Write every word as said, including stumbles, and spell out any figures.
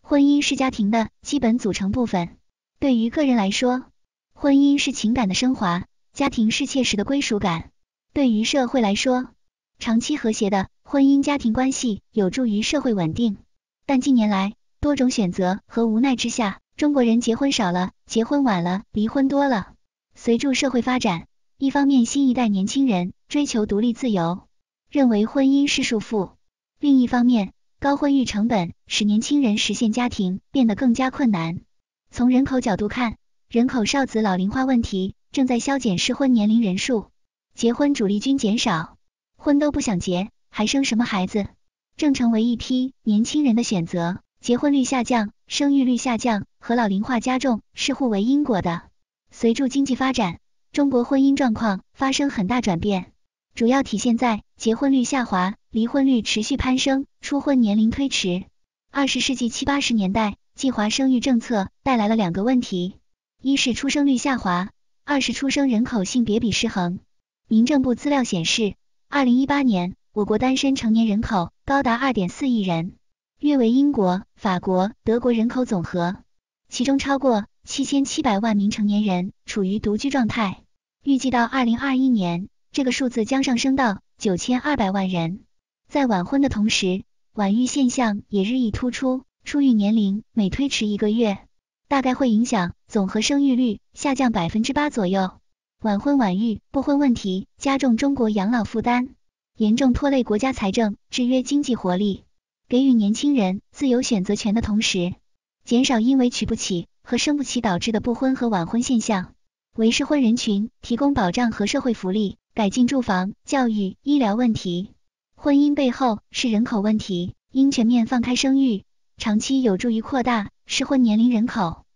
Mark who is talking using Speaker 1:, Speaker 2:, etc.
Speaker 1: 婚姻是家庭的基本组成部分。对于个人来说，婚姻是情感的升华，家庭是切实的归属感。对于社会来说，长期和谐的婚姻家庭关系有助于社会稳定。但近年来，多种选择和无奈之下，中国人结婚少了，结婚晚了，离婚多了。随着社会发展，一方面新一代年轻人追求独立自由，认为婚姻是束缚；另一方面，高婚育成本使年轻人实现家庭变得更加困难。从人口角度看，人口少子老龄化问题正在削减适婚年龄人数，结婚主力军减少，婚都不想结，还生什么孩子，正成为一批年轻人的选择。结婚率下降、生育率下降和老龄化加重是互为因果的。随着经济发展，中国婚姻状况发生很大转变，主要体现在结婚率下滑、离婚率持续攀升、初婚年龄推迟。二十世纪七八十年代，计划生育政策带来了两个问题，一是出生率下滑，二是出生人口性别比失衡。民政部资料显示，二零一八年我国单身成年人口高达 二点四亿人，约为英国、法国、德国人口总和，其中超过七千七百万名成年人处于独居状态。预计到二零二一年，这个数字将上升到九千二百万人。在晚婚的同时，晚育现象也日益突出，出育年龄每推迟一个月，大概会影响总和生育率下降 百分之八 左右。晚婚晚育不婚问题加重中国养老负担，严重拖累国家财政，制约经济活力。给予年轻人自由选择权的同时，减少因为娶不起和生不起导致的不婚和晚婚现象，为适婚人群提供保障和社会福利，改进住房、教育、医疗问题。婚姻背后是人口问题，应全面放开生育，长期有助于扩大适婚年龄人口。